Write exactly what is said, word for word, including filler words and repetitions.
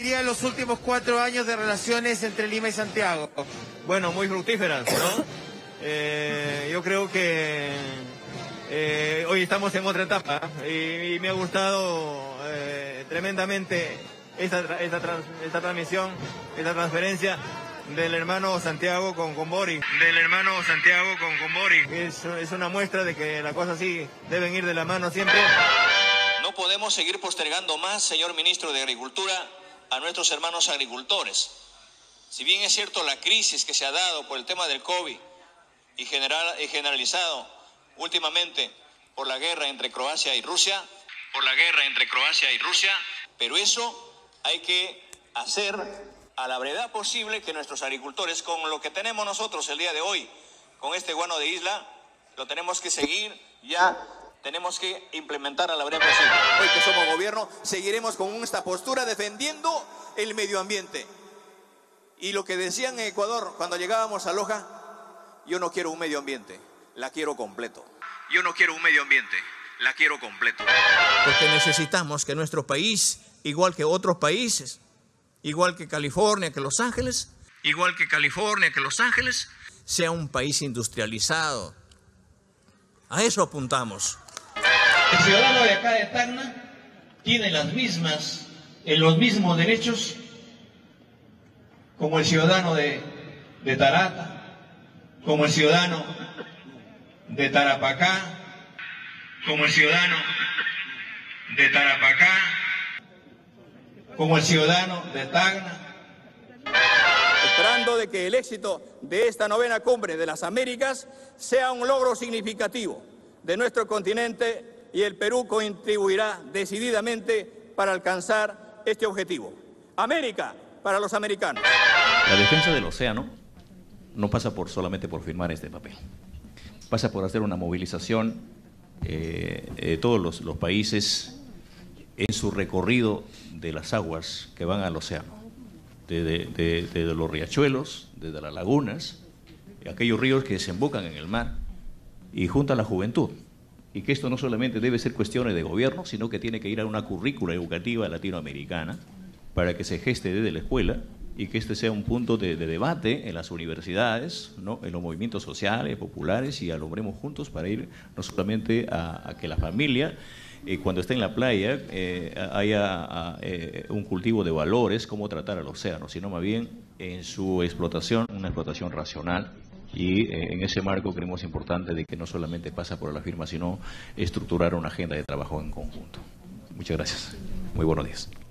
describiría los últimos cuatro años de relaciones entre Lima y Santiago? Bueno, muy fructíferas, ¿no? Eh, yo creo que eh, hoy estamos en otra etapa y, y me ha gustado eh, tremendamente esta, esta, trans, esta transmisión, esta transferencia del hermano Santiago con, con Boric, del hermano Santiago con, con Boric. Es, es una muestra de que las cosas así deben ir de la mano siempre. No podemos seguir postergando más, señor ministro de Agricultura, a nuestros hermanos agricultores. Si bien es cierto la crisis que se ha dado por el tema del COVID y, general, y generalizado últimamente por la guerra entre Croacia y Rusia, por la guerra entre Croacia y Rusia, pero eso hay que hacer a la brevedad posible que nuestros agricultores, con lo que tenemos nosotros el día de hoy, con este guano de isla, lo tenemos que seguir ya. Tenemos que implementar a la brevedad posible. Hoy que somos gobierno, seguiremos con esta postura defendiendo el medio ambiente. Y lo que decían en Ecuador cuando llegábamos a Loja, yo no quiero un medio ambiente, la quiero completo. Yo no quiero un medio ambiente, la quiero completo. Porque necesitamos que nuestro país, igual que otros países, igual que California, que Los Ángeles, igual que California, que Los Ángeles, sea un país industrializado. A eso apuntamos. El ciudadano de acá de Tacna tiene las mismas, eh, los mismos derechos como el ciudadano de, de Tarata, como el ciudadano de Tarapacá, como el ciudadano de Tarapacá, como el ciudadano de Tacna. Esperando de que el éxito de esta novena cumbre de las Américas sea un logro significativo de nuestro continente, y el Perú contribuirá decididamente para alcanzar este objetivo. América para los americanos. La defensa del océano no pasa por solamente por firmar este papel. Pasa por hacer una movilización eh, de todos los, los países en su recorrido de las aguas que van al océano. Desde de, de, de los riachuelos, desde las lagunas, aquellos ríos que desembocan en el mar, y junto a la juventud. Y que esto no solamente debe ser cuestiones de gobierno, sino que tiene que ir a una currícula educativa latinoamericana para que se geste desde la escuela y que este sea un punto de, de debate en las universidades, ¿no? En los movimientos sociales, populares, y alumbremos juntos para ir no solamente a, a que la familia, eh, cuando esté en la playa, eh, haya a, eh, un cultivo de valores, cómo tratar al océano, sino más bien en su explotación, una explotación racional. Y eh, en ese marco creemos importante de que no solamente pasa por la firma, sino estructurar una agenda de trabajo en conjunto. Muchas gracias. Muy buenos días.